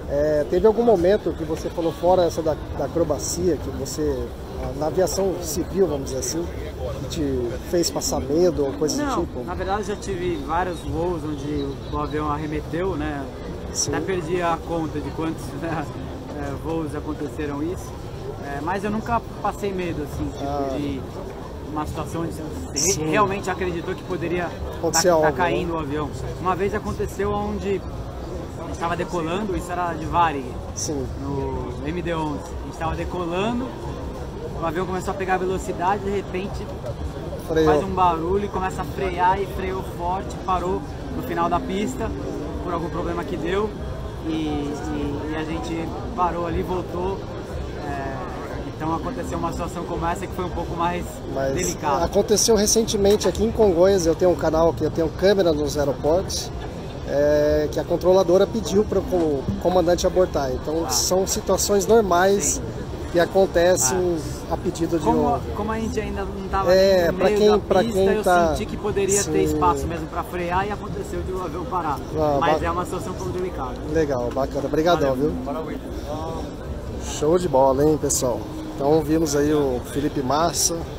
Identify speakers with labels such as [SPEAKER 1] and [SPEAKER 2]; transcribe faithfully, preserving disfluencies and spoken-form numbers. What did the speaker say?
[SPEAKER 1] É, teve algum momento que você falou, fora essa da, da acrobacia, que você, na aviação civil, vamos dizer assim, que te fez passar medo ou coisa
[SPEAKER 2] Não,
[SPEAKER 1] do tipo?
[SPEAKER 2] na verdade já tive vários voos onde o avião arremeteu, né?
[SPEAKER 1] Sim.
[SPEAKER 2] Até perdi a conta de quantos né, voos aconteceram isso. É, mas eu nunca passei medo, assim, tipo, ah. de uma situação onde você Sim. realmente acreditou que poderia estar tá, tá caindo, né? O avião. Uma vez aconteceu onde a gente estava decolando, isso era de Varig,
[SPEAKER 1] Sim.
[SPEAKER 2] no M D onze. A gente estava decolando, o avião começou a pegar velocidade, de repente Freou. faz um barulho e começa a frear e freou forte, parou no final da pista por algum problema que deu e, e, e a gente parou ali, voltou. É, então aconteceu uma situação como essa que foi um pouco mais
[SPEAKER 1] Mas
[SPEAKER 2] delicada.
[SPEAKER 1] Aconteceu recentemente aqui em Congonhas, eu tenho um canal que eu tenho câmera nos aeroportos. É, que a controladora pediu para o comandante abortar. Então ah. são situações normais Sim. que acontecem ah. a pedido de
[SPEAKER 2] como,
[SPEAKER 1] um...
[SPEAKER 2] Como a gente ainda não estava
[SPEAKER 1] é,
[SPEAKER 2] no meio
[SPEAKER 1] quem,
[SPEAKER 2] da pista,
[SPEAKER 1] quem
[SPEAKER 2] eu
[SPEAKER 1] tá...
[SPEAKER 2] senti que poderia Sim. ter espaço mesmo para frear e aconteceu de o avião parar. Ah, Mas ba... é uma situação um pouco delicada.
[SPEAKER 1] Legal, bacana. Obrigadão, viu? Show de bola, hein, pessoal? Então vimos aí o Felipe Massa.